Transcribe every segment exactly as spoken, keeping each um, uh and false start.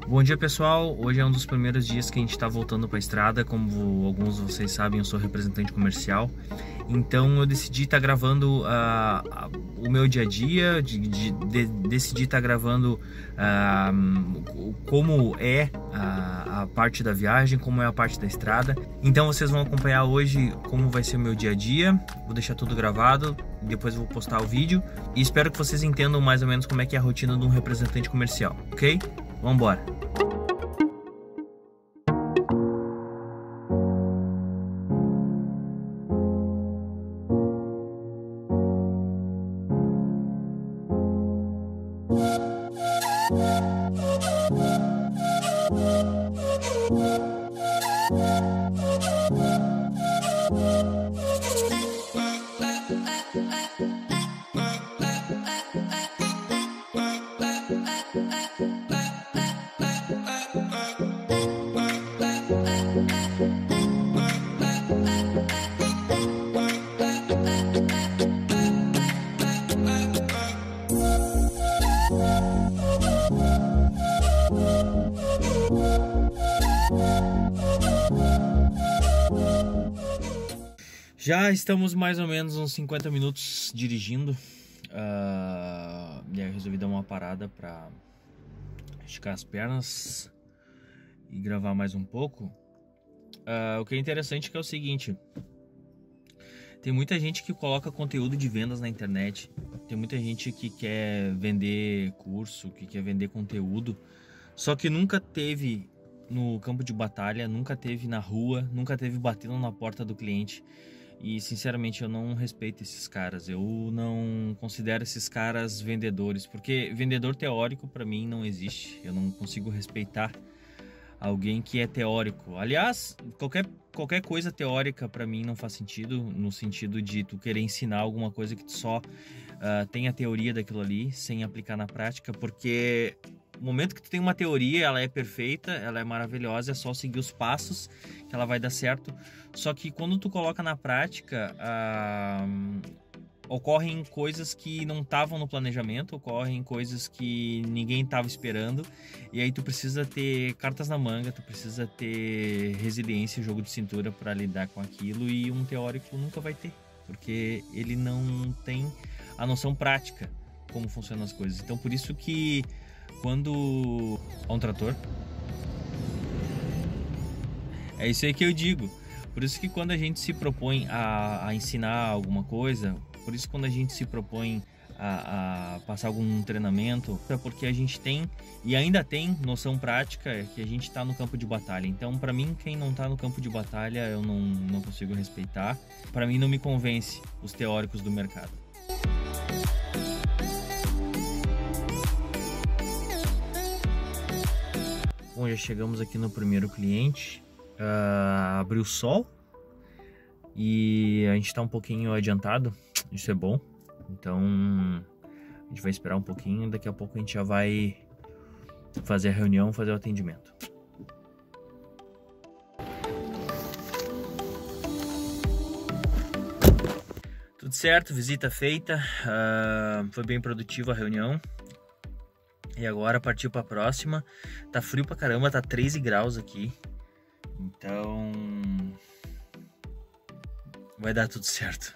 Bom dia, pessoal. Hoje é um dos primeiros dias que a gente está voltando para a estrada. Como alguns de vocês sabem, eu sou representante comercial. Então eu decidi estar tá gravando uh, uh, o meu dia a dia, de, de, de, decidi estar tá gravando uh, como é a, a parte da viagem, como é a parte da estrada. Então vocês vão acompanhar hoje como vai ser o meu dia a dia. Vou deixar tudo gravado, depois vou postar o vídeo. E espero que vocês entendam mais ou menos como é que é a rotina de um representante comercial, ok? Vamos embora! Já estamos mais ou menos uns cinquenta minutos dirigindo, uh, e aí eu resolvi dar uma parada para esticar as pernas e gravar mais um pouco. Uh, o que é interessante é que é o seguinte: tem muita gente que coloca conteúdo de vendas na internet, tem muita gente que quer vender curso, que quer vender conteúdo, só que nunca teve no campo de batalha, nunca teve na rua, nunca teve batendo na porta do cliente. E sinceramente eu não respeito esses caras, eu não considero esses caras vendedores, porque vendedor teórico para mim não existe. Eu não consigo respeitar alguém que é teórico. Aliás, qualquer, qualquer coisa teórica para mim não faz sentido, no sentido de tu querer ensinar alguma coisa que tu só uh, tem a teoria daquilo ali, sem aplicar na prática, porque no momento que tu tem uma teoria, ela é perfeita, ela é maravilhosa, é só seguir os passos que ela vai dar certo. Só que quando tu coloca na prática, ah, ocorrem coisas que não estavam no planejamento, ocorrem coisas que ninguém estava esperando, e aí tu precisa ter cartas na manga, tu precisa ter resiliência, jogo de cintura para lidar com aquilo, e um teórico nunca vai ter, porque ele não tem a noção prática como funcionam as coisas. Então por isso que quando há um trator, é isso aí que eu digo. Por isso que quando a gente se propõe a, a ensinar alguma coisa, por isso quando a gente se propõe a, a passar algum treinamento, é porque a gente tem e ainda tem noção prática que a gente está no campo de batalha. Então, para mim, quem não está no campo de batalha, eu não, não consigo respeitar. Para mim, não me convence os teóricos do mercado. Bom, já chegamos aqui no primeiro cliente. Uh, abriu o sol e a gente está um pouquinho adiantado, isso é bom. Então a gente vai esperar um pouquinho, daqui a pouco a gente já vai fazer a reunião, fazer o atendimento. Tudo certo, visita feita, uh, foi bem produtiva a reunião. E agora partiu para a próxima. Tá frio pra caramba, tá treze graus aqui. Então vai dar tudo certo.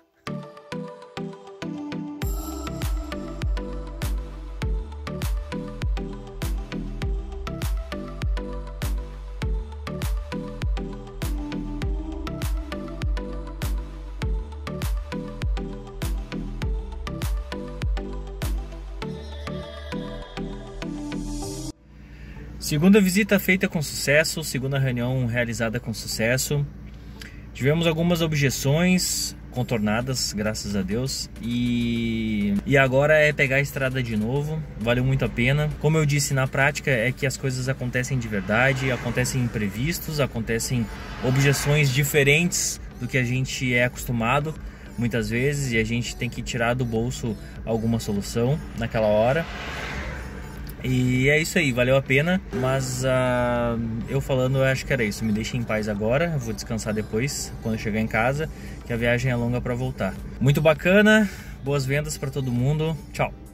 Segunda visita feita com sucesso, segunda reunião realizada com sucesso. Tivemos algumas objeções contornadas, graças a Deus, e, e agora é pegar a estrada de novo. Valeu muito a pena. Como eu disse, na prática é que as coisas acontecem de verdade, acontecem imprevistos, acontecem objeções diferentes do que a gente é acostumado muitas vezes, e a gente tem que tirar do bolso alguma solução naquela hora. E é isso aí, valeu a pena, mas uh, eu falando, eu acho que era isso. Me deixem em paz agora, eu vou descansar depois, quando eu chegar em casa, que a viagem é longa para voltar. Muito bacana, boas vendas para todo mundo, tchau!